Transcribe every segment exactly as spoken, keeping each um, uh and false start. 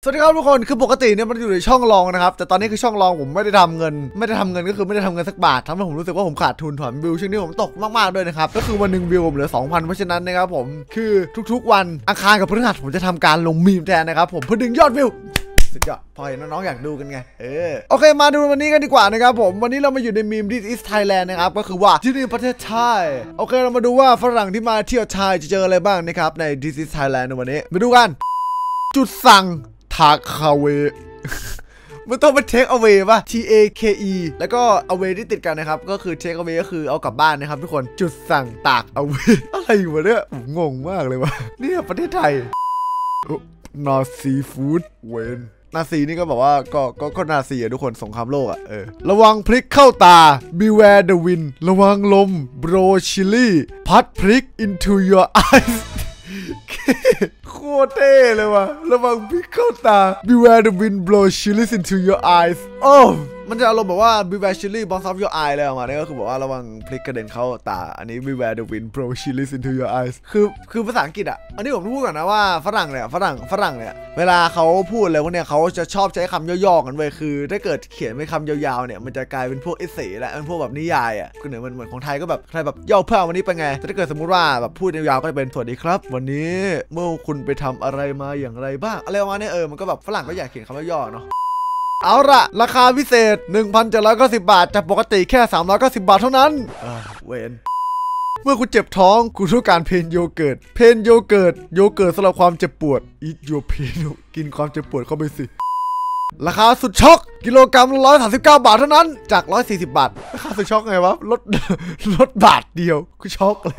สวัสดีครับทุกคนคือปกติเนี่ยมันอยู่ในช่องรองนะครับแต่ตอนนี้คือช่องรองผมไม่ได้ทำเงินไม่ได้ทำเงินก็คือไม่ได้ทำเงินสักบาททำให้ผมรู้สึกว่าผมขาดทุนถอนวิวช่วงนี้ผมตกมากๆด้วยนะครับก็คือวันหนึ่งวิวผมเหลือ สองพัน เพราะฉะนั้นนะครับผมคือทุกๆวันอังคารกับพฤหัสผมจะทำการลงมีมแทนนะครับผมเพื่อดึงยอดวิวสุดยอดพอเห็นน้องๆอยากดูกันไงเออโอเคมาดูวันนี้กันดีกว่านะครับผมวันนี้เรามาอยู่ในมีม This is Thailand นะครับก็คือว่าที่นี่ประเทศไทยโอเคเรามาดูว่าฝรั่งที่มาเที่ยวไทยจะเจออะไรบ้างนะครับใน This is Thailand ในวันนี้มาดูกันจุดสั่งทาคาเวมันต้องเป็น take away ป่ะ T A K E แล้วก็ away ที่ติดกันนะครับก็คือ take away ก็คือเอากลับบ้านนะครับทุกคนจุดสั่งตาก away อะไรอยู่วะเนี่ยผมงงมากเลยวะเนี่ยประเทศไทยนาซีฟู้ดเวนนาซีนี่ก็บอกว่าก็ก็ก็นาซีอะทุกคนสงครามโลกอะเออระวังพริกเข้าตา beware the wind ระวังลม bro chili พัดพริก into your eyesโคตรเท่เลยว่ะระวังพริกเข้าตา beware the wind blow chilies into your eyes โอ้มันจะอารมณ์แบบว่า beware chili bounce off your eye เลยออกมาเนี่ยก็คือบอกว่าระวังพริกกระเด็นเข้าตาอันนี้ beware the wind blow chilies into your eyes คือคือภาษาอังกฤษอ่ะอันนี้ผมต้องพูดก่อนนะว่าฝรั่งเนี่ยฝรั่งฝรั่งเนี่ยเวลาเขาพูดอะไรพวกเนี้ยเขาจะชอบใช้คำย่อๆกันเว้ยคือถ้าเกิดเขียนเป็นคำยาวๆเนี่ยมันจะกลายเป็นพวกเอเซ่และเป็นพวกแบบนิยายอ่ะคือเหมือนเหมือนของไทยก็แบบใครแบบย่อเพื่อวันนี้เป็นไงแต่ถ้าเกิดสมมติว่าแบบพูดยาวๆก็จะเป็นสวัสดีครับวันนี้เมื่อคุณไปทำอะไรมาอย่างไรบ้างอะไรประมาณนี้เออมันก็แบบฝรั่งก็อยากเขียนคำย่อๆเนาะเอาละราคาพิเศษ หนึ่งพันเจ็ดร้อยเก้าสิบ บาทจากปกติแค่สามร้อยเก้าสิบบาทเท่านั้นเวนเมื่อคุณเจ็บท้องคุณต้องการเพนโยเกิร์ตเพนโยเกิร์ตโยเกิร์ตสำหรับความเจ็บปวด eat your pain กินความเจ็บปวดเข้าไปสิราคาสุดช็อกกิโลกรัมละหนึ่งร้อยสามสิบเก้าบาทเท่านั้นจากหนึ่งร้อยสี่สิบบาทราคาสุดช็อกไงวะลดลดบาทเดียวกูช็อกเลย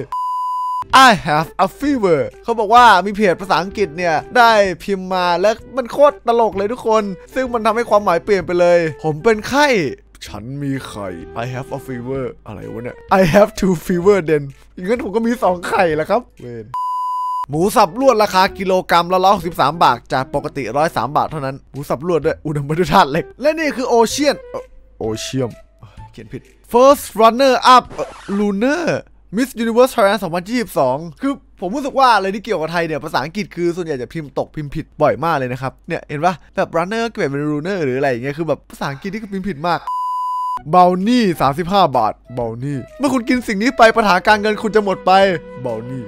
I have a fever เขาบอกว่ามีเพจภาษาอังกฤษเนี่ยได้พิมพ์มาแล้วมันโคตรตลกเลยทุกคนซึ่งมันทำให้ความหมายเปลี่ยนไปเลยผมเป็นไข้ฉันมีไข้ I have a fever อะไรวะเนี่ย I have two fever then อย่างนั้นผมก็มีสองไข่แล้วครับเวนหมูสับลวดราคากิโลกรัมละหนึ่งร้อยหกสิบสามบาทจากปกติหนึ่งร้อยสามบาทเท่านั้นหมูสับลวดด้วยอุดมไปด้วยธาตุเหล็กและนี่คือโอเชียนโอเชียมเขียนผิด first runner up lunar Miss Universe Thailand สองพันยี่สิบสองคือผมรู้สึกว่าอะไรที่เกี่ยวกับไทยเนี่ยภาษาอังกฤษคือส่วนใหญ่จะพิมพ์ตกพิมพ์ผิดบ่อยมากเลยนะครับเนี่ยเห็นปะแบบ runner ก็เปลี่ยนเป็น lunar หรืออะไรอย่างเงี้ยคือแบบภาษาอังกฤษที่พิมพ์ผิดมากเบลนี่สามสิบห้าบาทเบลนี่เมื่อคุณกินสิ่งนี้ไปปัญหาการเงินคุณจะหมดไปเบลนี่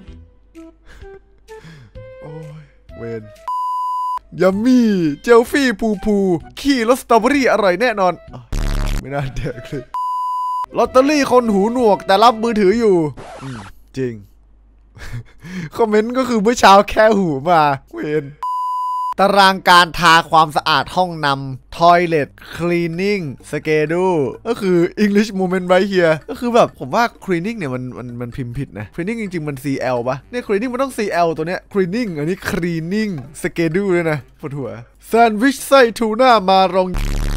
โอ้ยเวนยัมมี่เจลฟี่พูพูขี้รสสตรอเบอรี่อร่อยแน่นอนไม่น่าแดกเลยลอตเตอรี่คนหูหนวกแต่รับมือถืออยู่จริงคอมเมนต์ก็คือเมื่อเช้าแค่หูมาเวนตารางการทาความสะอาดห้องนำ toilet cleaning schedule ก็คือ English moment right here ก็คือแบบผมว่า cleaning เนี่ยมันมันมันพิมพ์ผิดนะ cleaning จริงๆมัน C L ปะเนี่ย cleaning มันต้อง C L ตัวเนี้ย cleaning อันนี้ cleaning schedule ด้วยนะปวดหัวแซนด์วิชไส้ทูน่ามาลง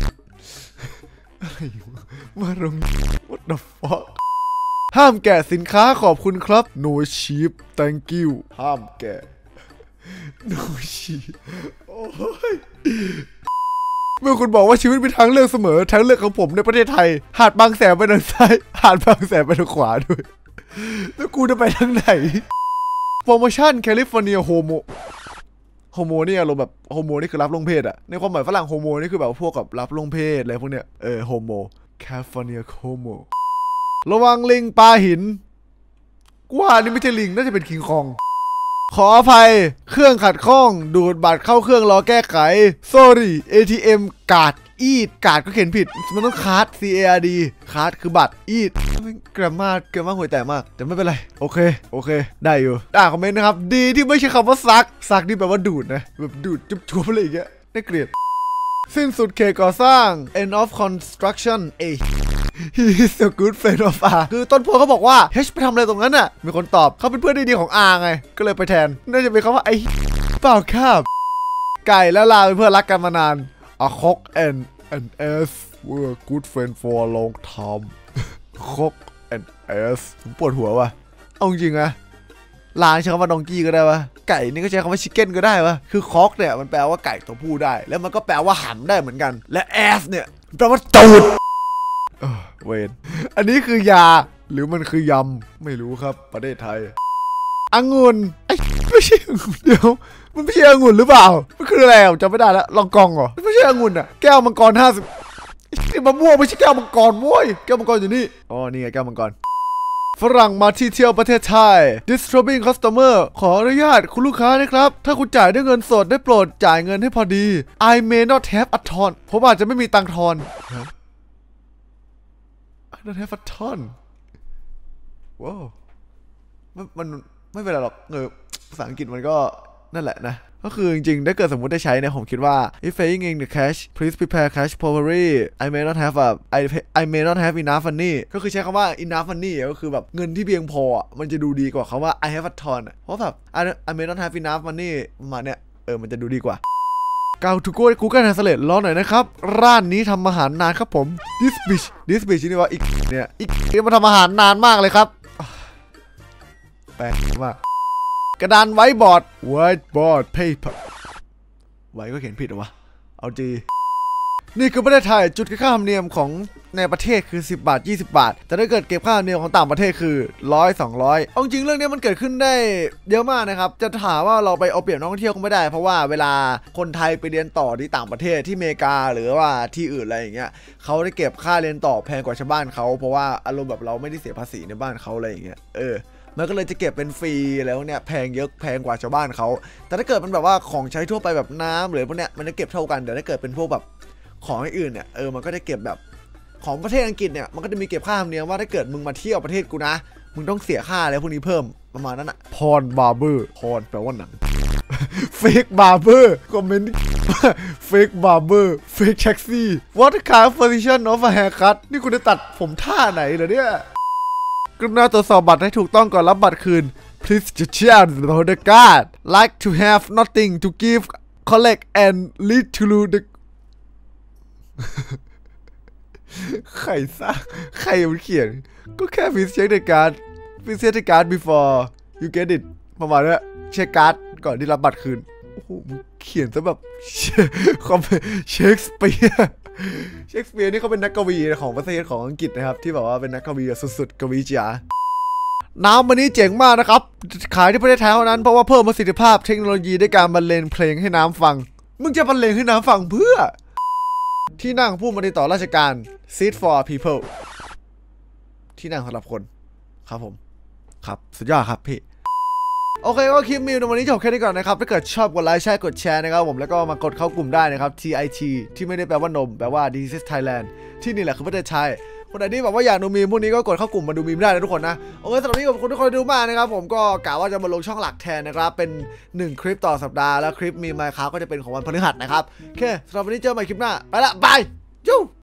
มาลง what the fuck ห้ามแกะสินค้าขอบคุณครับ no cheap thank you ห้ามแกะ no cheap โอ้ยเมื่อคุณบอกว่าชีวิตเป็นทางเลือกเสมอทางเลือกของผมในประเทศไทยหาดบางแสนไปทางซ้ายหาดบางแสนไปทางขวาด้วยแล้วกูจะไปทางไหนโปรโมชั่นแคลิฟอร์เนียโฮโมโฮโมนี่อารมณ์แบบโฮโมนี่คือรับลงเพศอะในความหมายฝรั่งโฮโมนี่คือแบบพวกกับรับลงเพศอะไรพวกเนี้ยเออโฮโมแคลิฟอร์เนียโฮโมระวังลิงปลาหินกว่านี่ไม่ใช่ลิงน่าจะเป็นคิงคองขออภัยเครื่องขัดข้องดูดบัตรเข้าเครื่องรอแก้ไข sorry เอ ที เอ็ม การ์ดอีดการ์ดก็เขียนผิดมันต้องคาร์ด C A R D คาร์ดคือบัตรอีดกรามาเกรามาห่วยแต่มากแต่ไม่เป็นไรโอเคโอเคได้อยู่ได้คอมเมนต์นะครับดีที่ไม่ใช่คำว่าซักซักนี่แปลว่าดูดนะแบบดูดจุ๊บจุ๊บอะไรอย่างเงี้ยน่าเกลียดสิ้นสุดเขตก่อสร้าง end of construction เอ he is a good friend of R คือต้นโพเขาบอกว่า H ไปทำอะไรตรงนั้นน่ะมีคนตอบเขาเป็นเพื่อนดีๆของ R ไงก็เลยไปแทนน่าจะเป็นคำว่าไอ้เปล่าครับไก่และลาเป็นเพื่อนรักกันมานาน A cock and an ass were good friend for a long time cock and ass ผมปวดหัวว่ะเอาจริงๆนะลาใช้คำว่าดองกี้ก็ได้วะไก่นี่ก็ใช้คำว่าชิคเก้นก็ได้วะคือคอกเนี่ยมันแปลว่าไก่ตัวผู้ได้แล้วมันก็แปลว่าหำได้เหมือนกันและแอสเนี่ยแปลว่าตูดเวนอันนี้คือยาหรือมันคือยำไม่รู้ครับประเทศไทยองุ่นไอ้ไม่ใช่เดี๋ยวมันไม่ใช่องุ่นหรือเปล่ามันคืออะไรจำไม่ได้แล้วลองกองเหรอไม่ใช่องุ่นอ่ะแก้วมังกรห้าสิบมะม่วงไม่ใช่แก้วมังกรโว้ยแก้วมังกรอยู่นี่อ๋อนี่ไงแก้วมังกรฝรั่งมาที่เที่ยวประเทศไทย disturbing customer ขออนุญาตคุณลูกค้านะครับถ้าคุณจ่ายด้วยเงินสดได้โปรดจ่ายเงินให้พอดี I may not have a ton ผมอาจจะไม่มีตังค์ทอน I don't have a ton ว้าวมันมันไม่เป็นไรหรอกเออภาษาอังกฤษมันก็นั่นแหละนะก็คือจริงๆถ้าเกิดสมมุติได้ใช้เนี่ยผมคิดว่า if paying in the cash please prepare cash properly I may not have a I I may not have enough money ก็คือใช้คำว่า enough money ก็คือแบบเงินที่เพียงพอมันจะดูดีกว่าคำว่า I have a ton เพราะแบบ I I may not have enough money มาเนี่ยเออมันจะดูดีกว่า Go to go Google Translate รอหน่อยนะครับร้านนี้ทำอาหารนานครับผม this bitch this bitch นี่ว่าอีกเนี่ยอีกเนี่ยมาทำอาหารนานมากเลยครับแปลกมากกระดานไวท์บอร์ด whiteboard paper ไว้ก็เขียนผิดเหรอวะเอาจีนี่คือประเทศไทยจุดเก็บค่าธรรมเนียมของในประเทศคือสิบบาทยี่สิบบาทแต่ถ้าเกิดเก็บค่าธรรมเนียมของต่างประเทศคือหนึ่งร้อย สองร้อยเอาจริงเรื่องนี้มันเกิดขึ้นได้เยอะมากนะครับจะถามว่าเราไปเอาเปรียบนักท่องเที่ยวก็ไม่ได้เพราะว่าเวลาคนไทยไปเรียนต่อที่ต่างประเทศที่อเมริกาหรือว่าที่อื่นอะไรอย่างเงี้ยเขาได้เก็บค่าเรียนต่อแพงกว่าชาวบ้านเขาเพราะว่าอารมณ์แบบเราไม่ได้เสียภาษีในบ้านเขาอะไรอย่างเงี้ยเออมันก็เลยจะเก็บเป็นฟรีแล้วเนี่ยแพงเยอะแพงกว่าชาวบ้านเขาแต่ถ้าเกิดมันแบบว่าของใช้ทั่วไปแบบน้ำหรือพวกเนี้ยมันจะเก็บเท่ากันแต่ถ้าเกิดเป็นพวกแบบของอื่นเนี่ยเออมันก็จะเก็บแบบของประเทศอังกฤษเนี่ยมันก็จะมีเก็บค่าธรรมเนียมว่าถ้าเกิดมึงมาเที่ยวประเทศกูนะมึงต้องเสียค่าอะไรพวกนี้เพิ่มประมาณนั้นอะพรบาร์เบอร์พรแปลว่าหนังเฟกบาร์เบอร์คอมเมนต์เฟกบาร์เบอร์เฟกแท็กซี่ what kind of position of a haircut นี่คุณจะตัดผมท่าไหนเหรอเนี่ยกรุณาตรวจสอบบัตรให้ถูกต้องก่อนรับบัตรคืน please check the card like to have nothing to give collect and lead to the ใครสร้างใครมันเขียนก็แค่ please check the card please check the card before you get it ประมาณนี้เช็คการ์ดก่อนที่รับบัตรคืนโอ้โหเขียนซะแบบคอมเชคสเปียร์เชคสเปียร์นี่เขาเป็นนักกวีของประเทศของอังกฤษนะครับที่แบบว่าเป็นนักกวีสุดๆกวีจ๋าน้ำวันนี้เจ๋งมากนะครับขายที่ประเทศไทยเท่านั้นเพราะว่าเพิ่มประสิทธิภาพเทคโนโลยีด้วยการบรรเลงเพลงให้น้ำฟังมึงจะบรรเลงให้น้ำฟังเพื่อที่นั่งผู้มาติดต่อราชการ seat for people ที่นั่งสำหรับคนครับผมครับสุดยอดครับพี่โอเคก็คลิปมีในวันนี้จบแค่นี้ก่อนนะครับถ้าเกิดชอบกดไลค์แชร์กดแชร์นะครับผมแล้วก็มากดเข้ากลุ่มได้นะครับ ที ไอ ที ที่ไม่ได้แปลว่านมแปลว่า This is Thailand ที่นี่แหละคือประเทศไทยคนไหนที่แบบว่าอยากดูมีมพวกนี้ก็กดเข้ากลุ่มมาดูมีมได้นะทุกคนนะโอเคสำหรับนี้ขอบคุณทุกคนที่ดูมากนะครับผมก็กะว่าจะมาลงช่องหลักแทนนะครับเป็นหนึ่งคลิปต่อสัปดาห์แล้วคลิปมีมาครับก็จะเป็นของวันพฤหัสนะครับโอเคสำหรับวันนี้เจอกันใหม่คลิปหน้าไปละบายจู